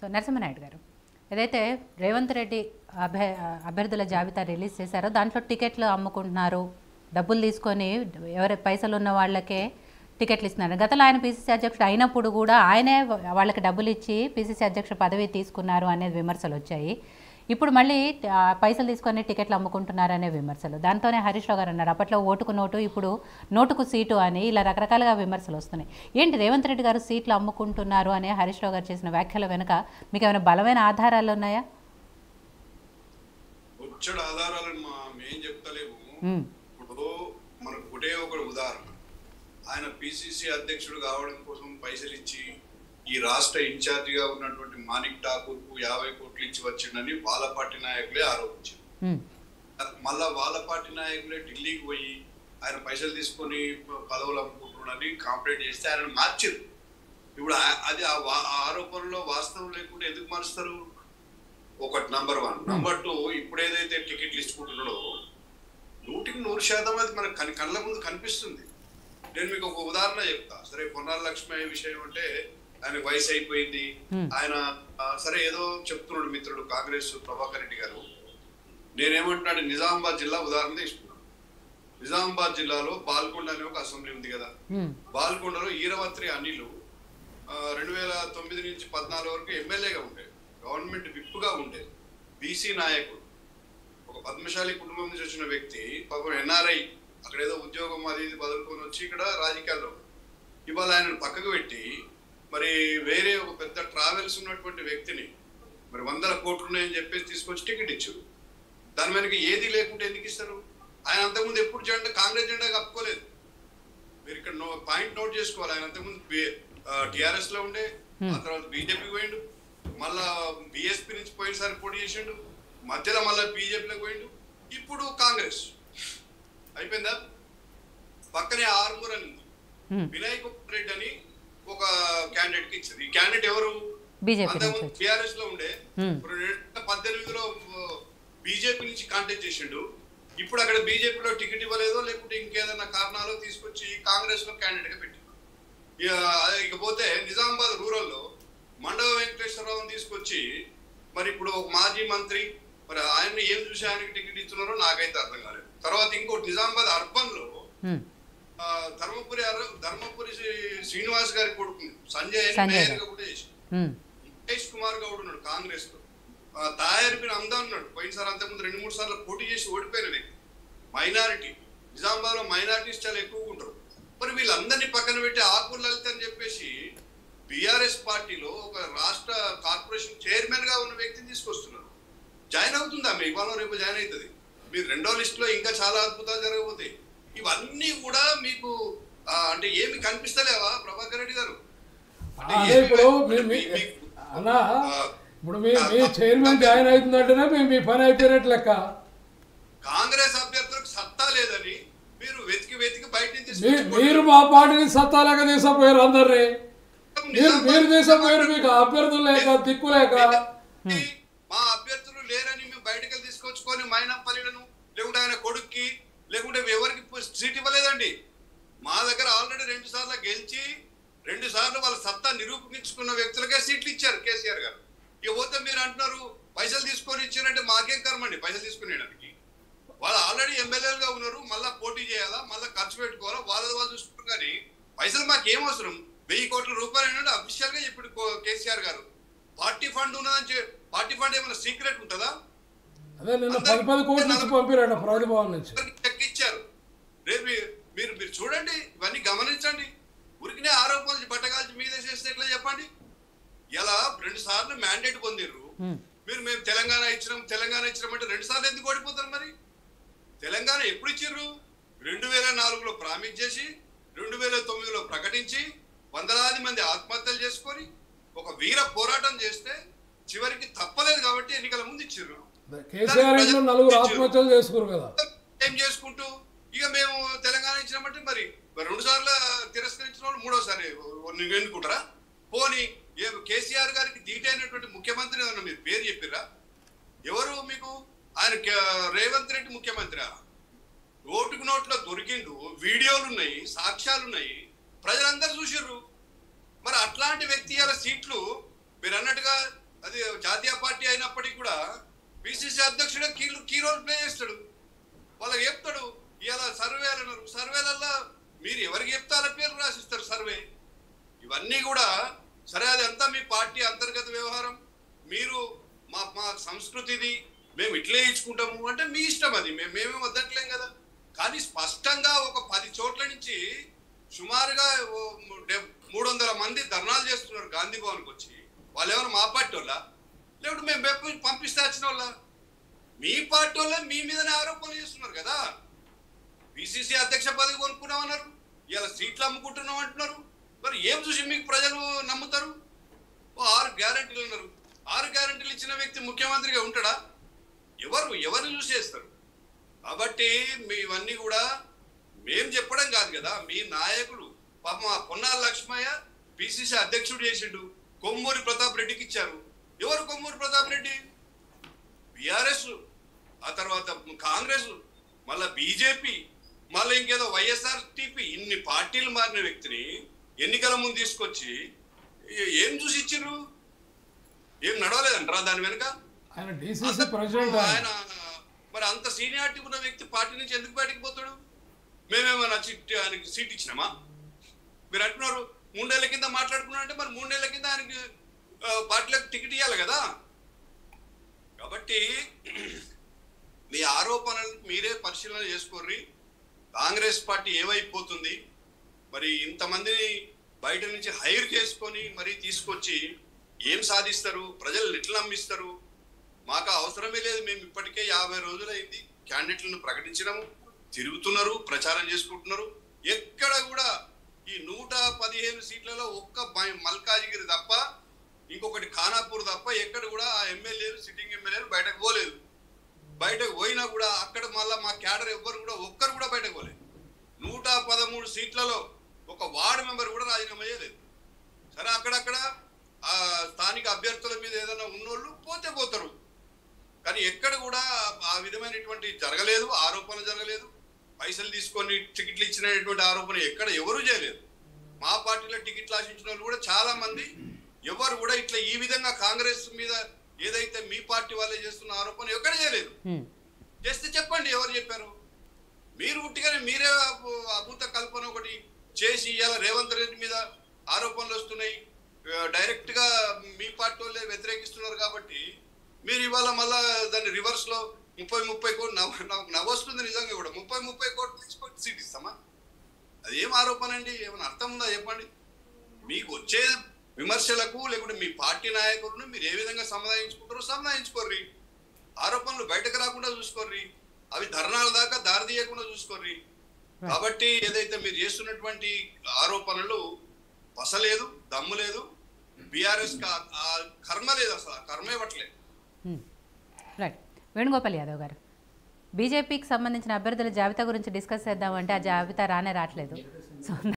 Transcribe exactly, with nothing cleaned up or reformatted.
So Narasimha Naidu గారు, ఏదైతే రేవంత్ రెడ్డి అభ్య అభ్యర్థుల జాబితా రిలీజ్ చేశారో దాంట్లో టికెట్లు అమ్ముకుంటున్నారు, డబ్బులు తీసుకొని ఎవరి పైసలు ఉన్న వాళ్ళకే టికెట్లు ఇస్తున్నారు. గతంలో ఆయన పీసీసీ అధ్యక్షుడు అయినప్పుడు కూడా ఆయనే వాళ్ళకి డబ్బులు ఇచ్చి పీసీసీ అధ్యక్షుడు పదవి తీసుకున్నారు అనేది విమర్శలు వచ్చాయి. ఇప్పుడు మళ్ళీ పైసలు తీసుకొని టికెట్లు అమ్ముకుంటున్నారు అనే విమర్శలు. దాంతోనే హరీష్ రావు గారు అన్నారు అప్పట్లో ఓటుకు నోటు, ఇప్పుడు నోటుకు సీటు అని ఇలా రకరకాలుగా విమర్శలు వస్తున్నాయి. ఏంటి రేవంత్ రెడ్డి గారు సీట్లు అమ్ముకుంటున్నారు అనే హరీష్ రావు గారు చేసిన వ్యాఖ్యల వెనుక మీకు ఏమైనా బలమైన ఆధారాలు ఉన్నాయా? వచ్చాడు ఆధారాలు మేం చెప్తలేము. ఇప్పుడు మనకు ఒకటే ఒక ఉదాహరణ, ఆయన పిసిసి అధ్యక్షుడు కావడం కోసం పైసలు ఇచ్చి ఈ రాష్ట్ర ఇన్ఛార్జిగా ఉన్నటువంటి మాణిక్ ఠాకూర్ కు యాభై కోట్లు ఇచ్చి వచ్చిందని వాళ్ళ పార్టీ నాయకులే ఆరోపించారు. మళ్ళా వాళ్ళ పార్టీ నాయకులే ఢిల్లీకి పోయి ఆయన పైసలు తీసుకొని పదవులు అమ్ముకుంటున్నారని కాంప్లైంట్ చేస్తే ఆయన మార్చారు. ఇప్పుడు అది ఆ ఆరోపణలో వాస్తవం లేకుండా ఎందుకు మారుస్తారు? ఒకటి నంబర్ వన్. నంబర్ టూ, ఇప్పుడు ఏదైతే టికెట్లు ఇచ్చుకుంటున్నాడో నూటికి నూరు శాతం అది మన కళ్ళ ముందు కనిపిస్తుంది. నేను మీకు ఒక ఉదాహరణ చెప్తా. సరే, పొన్నాల లక్ష్మయ్య విషయం అంటే ఆయన వయసు అయిపోయింది, ఆయన సరే ఏదో చెప్తున్నాడు మిత్రుడు కాంగ్రెస్ ప్రభాకర్ రెడ్డి గారు. నేనేమంటున్నాడు, నిజామాబాద్ జిల్లా ఉదాహరణ తీసుకున్నాను. నిజామాబాద్ జిల్లాలో బాల్కొండ అనే ఒక అసెంబ్లీ ఉంది కదా, బాల్కొండలో ఈరవత్రి అనిలు రెండు వేల తొమ్మిది నుంచి పద్నాలుగు వరకు ఎమ్మెల్యేగా ఉండే, గవర్నమెంట్ విప్పుగా ఉండే బీసీ నాయకుడు, ఒక పద్మశాలి కుటుంబం నుంచి వచ్చిన వ్యక్తి, పాపం ఎన్ఆర్ఐ, అక్కడ ఏదో ఉద్యోగం అది ఇది బదులుకొని వచ్చి ఇక్కడ రాజకీయాల్లో ఇవాళ ఆయన పక్కకు పెట్టి మరి వేరే ఒక పెద్ద ట్రావెల్స్ ఉన్నటువంటి వ్యక్తిని మరి వందల కోట్లు ఉన్నాయని చెప్పేసి తీసుకొచ్చి టికెట్ ఇచ్చారు. దాని వెనక ఏది లేకుంటే ఎందుకు ఇస్తారు? ఆయన అంతకుముందు ఎప్పుడు జెండా కాంగ్రెస్ జెండా కప్పుకోలేదు. మీరు ఇక్కడ నో పాయింట్ నోట్ చేసుకోవాలి. ఆయన అంతకుముందు టిఆర్ఎస్ లో ఉండే, ఆ తర్వాత బీజేపీ పోయిండు, మళ్ళా బిఎస్పీ నుంచి పోయినసారి పోటీ చేసిండు, మధ్యలో మళ్ళీ బీజేపీలోకి పోయిండు, ఇప్పుడు కాంగ్రెస్ అయిపోయిందా. పక్కనే ఆర్మూర్ అని ఉంది, వినాయక్ రెడ్డి అని ఒక క్యాండిడేట్ కి ఇచ్చింది. ఈ క్యాండిడేట్ ఎవరు? అంతకుముందు టిఆర్ఎస్ లో ఉండే, రెండు వేల పద్దెనిమిదిలో బీజేపీ నుంచి కాంటాక్ట్ చేసిండు. ఇప్పుడు అక్కడ బీజేపీలో టికెట్ ఇవ్వలేదో లేకుంటే ఇంకేదన్నా కారణాలు తీసుకొచ్చి కాంగ్రెస్ లో క్యాండిడేట్ గా పెట్టిండు. ఇకపోతే నిజామాబాద్ రూరల్ లో మండవ వెంకటేశ్వరరావుని తీసుకొచ్చి మరి ఇప్పుడు ఒక మాజీ మంత్రి, మరి ఆయన్ని ఏం చూసి ఆయనకి టికెట్ ఇస్తున్నారో నాకైతే అర్థం కాలేదు. తర్వాత ఇంకోటి నిజామాబాద్ అర్బన్ లో ధర్మపురి ధర్మపురి శ్రీనివాస్ గారి కొడుకు సంజయ్ మేయర్ గా కూడా చేసి, మహేష్ కుమార్ గౌడ్ ఉన్నాడు కాంగ్రెస్ లో, తాయారిపిన అందా ఉన్నాడు, పోయినసారి అంతకుముందు రెండు మూడు సార్లు పోటీ చేసి ఓడిపోయిన వ్యక్తి, మైనారిటీ. నిజామాబాద్ లో మైనారిటీస్ చాలా ఎక్కువగా ఉంటారు. మరి వీళ్ళందరినీ పక్కన పెట్టి ఆకూర్ లలిత అని చెప్పేసి బిఆర్ఎస్ పార్టీలో ఒక రాష్ట్ర కార్పొరేషన్ చైర్మన్ గా ఉన్న వ్యక్తిని తీసుకొస్తున్నారు. జాయిన్ అవుతుందా? మీ ఇవాళ రేపు జాయిన్ అవుతుంది. మీరు రెండో లిస్ట్ లో ఇంకా చాలా అద్భుతాలు జరగబోతాయి. ఇవన్నీ కూడా మీకు అంటే ఏమి కనిపిస్తలేవా ప్రభాకర్ రెడ్డి గారు? అన్నా ఇప్పుడు మీ మీ చైర్మన్ జాయిన్ అవుతుందంటేనే మీ మీ పని అయిపోయినట్టు లెక్క. కాంగ్రెస్ అభ్యర్థులకు సత్తా లేదని మీరు వెతికి వెతికి బయట మీరు మా పార్టీని సత్తా లేక తీసుకుపోయారు అందరినీ. మీరు మీరు తీసుకుపోయారు, మీకు అభ్యర్థులు లేక దిక్కు లేక. మా అభ్యర్థులు లేరని మేము బయటకు తీసుకొచ్చుకొని మైనంపల్లిలను లేకుంటే ఆయన కొడుక్కి లేకుంటే ఎవరికి సీట్ ఇవ్వలేదండి. మా దగ్గర ఆల్రెడీ రెండు సార్లు గెలిచి రెండు సార్లు వాళ్ళ సత్తా నిరూపించుకున్న వ్యక్తులకే సీట్లు ఇచ్చారు కేసీఆర్ గారు. ఇక పోతే మీరు అంటున్నారు పైసలు తీసుకొని ఇచ్చారంటే మాకేం కర్మండి పైసలు తీసుకునేడానికి. వాళ్ళు ఆల్రెడీ ఎమ్మెల్యేలుగా ఉన్నారు, మళ్ళీ పోటీ చేయాలా, మళ్ళీ ఖర్చు పెట్టుకోవాలా, వాళ్ళది వాళ్ళు చూసుకుంటారు. కానీ పైసలు మాకేం అవసరం? వెయ్యి కోట్ల రూపాయలు ఏంటంటే అఫీషియల్ గా ఇప్పుడు కేసీఆర్ గారు పార్టీ ఫండ్ ఉన్నదని, పార్టీ ఫండ్ ఏమైనా సీక్రెట్ ఉంటుందా? అదే నిన్న పది పది కోట్లు పంపిరండి ప్రతిభవన్ నుంచి ఇచ్చారు. రేపు మీరు మీరు చూడండి, ఇవన్నీ గమనించండి. ఉరికినే ఆరోపణలు బట్టగాల్చి మీద చేస్తే ఎట్లా చెప్పండి? ఇలా రెండు సార్లు మ్యాండేట్ పొందిర్రు మీరు. మేము తెలంగాణ ఇచ్చినాం తెలంగాణ ఇచ్చినాం అంటే రెండు సార్లు ఎందుకు ఓడిపోతారు? మరి తెలంగాణ ఎప్పుడు ఇచ్చిర్రు? రెండు వేల నాలుగులో ప్రామిస్ చేసి రెండు వేల తొమ్మిదిలో ప్రకటించి వందలాది మంది ఆత్మహత్యలు చేసుకొని ఒక వీర పోరాటం చేస్తే చివరికి తప్పలేదు కాబట్టి ఎన్నికల ముందు ఇచ్చిర్రు. నలుగురు ఆత్మహత్యలు చేసుకున్నారు కదా, ఏం చేసుకుంటూ ఇక మేము తెలంగాణ ఇచ్చినామంటే మరి రెండు సార్లు తిరస్కరించిన వాళ్ళు మూడోసారి ఎన్నుకుంటారా? పోనీ కేసీఆర్ గారికి దీటైనటువంటి ముఖ్యమంత్రి ఏమన్నా మీరు పేరు చెప్పిర్రా? ఎవరు మీకు? ఆయన రేవంత్ రెడ్డి ముఖ్యమంత్రి. ఓటుకు నోట్లో దొరికిండు, వీడియోలు ఉన్నాయి, సాక్ష్యాలు ఉన్నాయి, ప్రజలందరూ చూసిర్రు. మరి అట్లాంటి వ్యక్తి సీట్లు మీరు అన్నట్టుగా పిసిసి అధ్యక్షుడే కీ కీ రోల్ ప్లే చేస్తాడు. వాళ్ళకి చెప్తాడు ఇలా సర్వేలు అన్నారు, సర్వేలల్లో మీరు ఎవరికి చెప్తారో పేరు రాసిస్తారు సర్వే. ఇవన్నీ కూడా సరే, అది అంతా మీ పార్టీ అంతర్గత వ్యవహారం. మీరు మా మా సంస్కృతిది, మేము ఇట్లే ఇచ్చుకుంటాము అంటే మీ ఇష్టం, అది మేము మేమే వద్దట్లేం కదా. కానీ స్పష్టంగా ఒక పది చోట్ల నుంచి సుమారుగా మూడు వందల మంది ధర్నాలు చేస్తున్నారు గాంధీ భవన్కి వచ్చి. వాళ్ళు ఎవరు మా పార్టీ వాళ్ళ, లేకపోతే మేము పంపిస్తే వచ్చిన వాళ్ళ? మీ పార్టీ వాళ్ళే మీ మీదనే ఆరోపణలు చేస్తున్నారు కదా. పిసిసి అధ్యక్ష పదవి కొనుక్కున్నామన్నారు, ఇలా సీట్లు అమ్ముకుంటున్నాం అంటున్నారు. మరి ఏం చూసి మీకు ప్రజలు నమ్ముతారు? ఆరు గ్యారంటీలు అన్నారు, ఆరు గ్యారంటీలు ఇచ్చిన వ్యక్తి ముఖ్యమంత్రిగా ఉంటాడా? ఎవరు ఎవరిని చూసి చేస్తారు? కాబట్టి మీ ఇవన్నీ కూడా మేం చెప్పడం కాదు కదా, మీ నాయకులు. పాపం ఆ పొన్నాల లక్ష్మయ్య పిసిసి అధ్యక్షుడు చేసిండు, కొమ్మూరి ప్రతాప్ రెడ్డికి ఇచ్చారు. ఎవరు కొమ్మూరి ప్రతాప్ రెడ్డి? బిఆర్ఎస్, ఆ తర్వాత కాంగ్రెస్, మళ్ళా బీజేపీ, మళ్ళీ ఇంకేదో వైఎస్ఆర్ టీపీ, ఇన్ని పార్టీలు మారిన వ్యక్తిని ఎన్నికల ముందు తీసుకొచ్చి ఏం చూసి ఇచ్చిండ్రు? ఏం నడవలేదంటారా దాని వెనుక? ఆయన మరి అంత సీనియారిటీ ఉన్న వ్యక్తి పార్టీ నుంచి ఎందుకు బయటకు పోతాడు? మేమేమన్నా చిట్టి ఆయనకి సీట్ ఇచ్చినామా? మీరు అంటున్నారు మూడేళ్ల కింద మాట్లాడుకున్నా అంటే, మరి మూడేళ్ల కింద ఆయనకి పార్టీలకు టికెట్ ఇవ్వాలి కదా. కాబట్టి మీ ఆరోపణలు మీరే పరిశీలన చేసుకోర్రి. కాంగ్రెస్ పార్టీ ఏమైపోతుంది? మరి ఇంతమందిని బయట నుంచి హైర్ చేసుకొని మరి తీసుకొచ్చి ఏం సాధిస్తారు? ప్రజలు ఎట్లా నమ్మిస్తారు? మాకు అవసరమే లేదు. మేము ఇప్పటికే యాభై రోజులైంది క్యాండిడేట్లను ప్రకటించడము, తిరుగుతున్నారు, ప్రచారం చేసుకుంటున్నారు. ఎక్కడ కూడా ఈ నూట పదిహేను సీట్లలో ఒక్క మల్కాజిగిరి తప్ప, ఇంకొకటి ఖానాపూర్ తప్ప ఎక్కడ కూడా ఆ ఎమ్మెల్యేలు, సిట్టింగ్ ఎమ్మెల్యేలు బయటకు పోలేదు. బయటకు పోయినా కూడా అక్కడ మళ్ళీ మా క్యాడర్ ఎవ్వరు కూడా ఒక్కరు కూడా బయటకు పోలేదు. నూట పదమూడు సీట్లలో ఒక వార్డు మెంబర్ కూడా రాజీనామా చేయలేదు. సరే, అక్కడక్కడ ఆ స్థానిక అభ్యర్థుల మీద ఏదైనా ఉన్నోళ్ళు పోతే పోతారు, కానీ ఎక్కడ కూడా ఆ విధమైనటువంటి జరగలేదు, ఆరోపణ జరగలేదు. పైసలు తీసుకొని టికెట్లు ఇచ్చినటువంటి ఆరోపణ ఎక్కడ ఎవరు చేయలేదు. మా పార్టీలో టికెట్లు ఆశించిన వాళ్ళు కూడా చాలా మంది ఎవరు కూడా ఇట్లా ఈ విధంగా కాంగ్రెస్ మీద ఏదైతే మీ పార్టీ వాళ్ళే చేస్తున్న ఆరోపణ ఎక్కడ చేయలేదు. చేస్తే చెప్పండి ఎవరు చెప్పారు? మీరు ఉట్టిగానే మీరే అభూత కల్పన ఒకటి చేసి ఇవాళ రేవంత్ రెడ్డి మీద ఆరోపణలు వస్తున్నాయి, డైరెక్ట్ గా మీ పార్టీ వాళ్ళే వ్యతిరేకిస్తున్నారు. కాబట్టి మీరు ఇవాళ మళ్ళా దాన్ని రివర్స్ లో ముప్పై ముప్పై కోట్లు నవ్వు నాకు నవ్వొస్తుంది నిజంగా కూడా. ముప్పై ముప్పై కోట్లు తీసుకొని సీట్ ఇస్తామా? అది ఏం ఆరోపణ అండి? ఏమైనా అర్థం ఉందా చెప్పండి? మీకు వచ్చే విమర్శలకు లేకుంటే మీ పార్టీ నాయకులను మీరు ఏ విధంగా సమాధానించుకుంటారో సమాధానించుకోర్రి. ఆరోపణలు బయటకు రాకుండా చూసుకోర్రి, అవి ధర్నాల దాకా దారి తీయకుండా చూసుకోర్రి. కాబట్టి ఏదైతే మీరు చేస్తున్నటువంటి ఆరోపణలు పసలేదు, దమ్ము లేదు, బీఆర్ఎస్ కర్మ లేదు, అసలు కర్మ ఇవ్వట్లేదు. రైట్. వేణుగోపాల్ యాదవ్ గారు, బీజేపీకి సంబంధించిన అభ్యర్థుల జాబితా గురించి డిస్కస్ చేద్దామంటే ఆ జాబితా రానే రావట్లేదు. సో